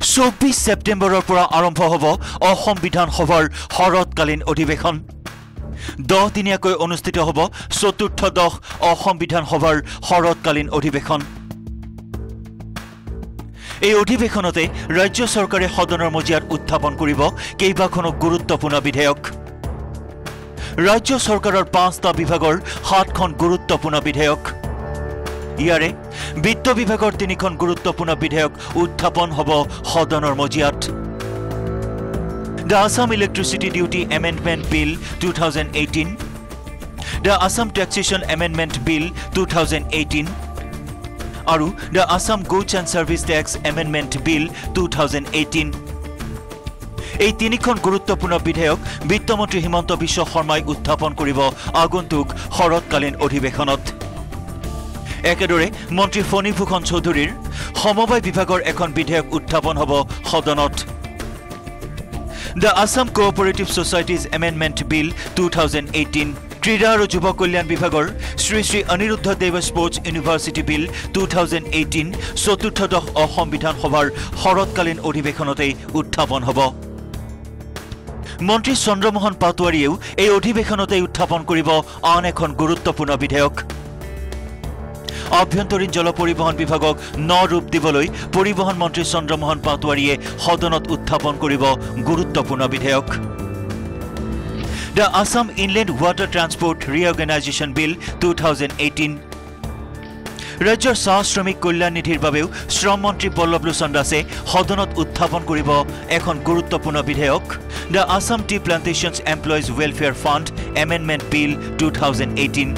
24 সেপ্টেম্বৰৰ পৰা আৰম্ভ হ'ব অসম বিধানসভাৰ শৰৎকালীন অধিৱেশন 10 দিনীয়াকৈ অনুষ্ঠিত হ'ব চতুৰ্থ অসম বিধানসভাৰ শৰৎকালীন অধিৱেশন এই অধিৱেশনতে ৰাজ্য চৰকাৰে সদনৰ মজিয়াত উত্থাপন কৰিব কেইবাখনো গুৰুত্বপূৰ্ণ বিধেয়ক ৰাজ্য চৰকাৰৰ 5টা বিভাগৰ 7খন গুৰুত্বপূৰ্ণ বিধেয়ক ইয়াৰে বিত্ত বিভাগৰ 3খন গুৰুত্বপূৰ্ণ বিধেয়ক উত্থাপন হ'ব সদনৰ মজিয়াত The Assam Electricity Duty Amendment Bill 2018 The Assam Taxation Amendment Bill 2018 আৰু The Assam Goods and Service Tax Amendment Bill 2018 এই 3খন গুৰুত্বপূৰ্ণ বিধেয়ক বিত্তমন্ত্ৰী হিমন্ত বিশ্ব শৰ্মাই উত্থাপন কৰিব আগন্তুক শৰৎকালীন অধিৱেশনত একেদৰে মন্ত্ৰী ফণীভূষণ চৌধুৰীৰ সমবায় বিভাগৰ এখন বিধেয়ক উত্থাপন হ'ব সদনত The Assam Cooperative Societies Amendment Bill 2018 ক্ৰীড়া আৰু যুৱ কল্যাণ বিভাগৰ Shri Shri Aniruddha Dev sports university bill 2018 চতুৰ্থ অসম বিধানসভাৰ শৰৎকালীন অধিৱেশনতে উত্থাপন হ'ব মন্ত্ৰী চন্দ্ৰমোহন পাটোৱাৰীয়েও এই অধিৱেশনতে উত্থাপন কৰিব আন এখন গুৰুত্বপূৰ্ণ বিধেয়ক আভ্যন্তৰীণ জল পৰিবহণ বিভাগক ৰূপ দিবলৈ পৰিবহণ মন্ত্ৰী চন্দ্ৰমোহন পাটোৱাৰীয়ে সদনত উত্থাপন কৰিব গুৰুত্বপূৰ্ণ বিধেয়ক The Assam Inland Water Transport Reorganization Bill 2018 ৰাজ্যৰ চাহ শ্ৰমিক কল্যাণ নিধিৰ বাবেও শ্ৰম মন্ত্ৰী পল্লৱ লোচন দাসে সদনত উত্থাপন কৰিব এখন গুৰুত্বপূৰ্ণ বিধেয়ক The Assam Tea Plantations Employees Welfare Fund Amendment Bill 2018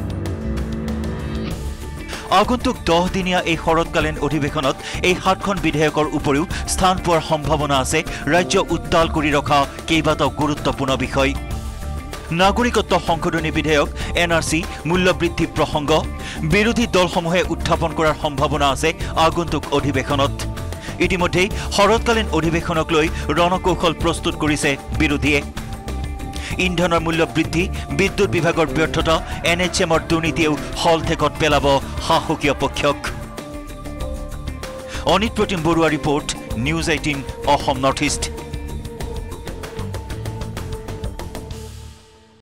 আগন্তুক 10 দিনীয়া এই শৰৎকালীন অধিৱেশনত এই 7খন বিধেয়কৰ উপৰিও স্থান পোৱাৰ সম্ভাৱনা আছে ৰাজ্য উত্তাল কৰি ৰখা কেইবাটাও গুৰুত্বপূৰ্ণ বিষয় নাগৰিকত্ব সংশোধনী বিধেয়ক এনআৰসি মূল্যবৃদ্ধি প্ৰসংগ বিৰোধী দলসমূহে উত্থাপন কৰাৰ সম্ভাৱনা আছে আগন্তুক অধিৱেশনত ইতিমধ্যে শৰৎকালীন অধিৱেশনক লৈ ৰণকৌশল প্ৰস্তুত কৰিছে বিৰোধীয়ে ইন্ধনৰ মূল্য বৃদ্ধি বিদ্যুৎ বিভাগৰ ব্যৰ্থতা এনএচএমৰ দুৰ্নীতিও হলঠেকত পেলাব শাসকীয় পক্ষক Anit Pratim Barua report news 18 Assam north east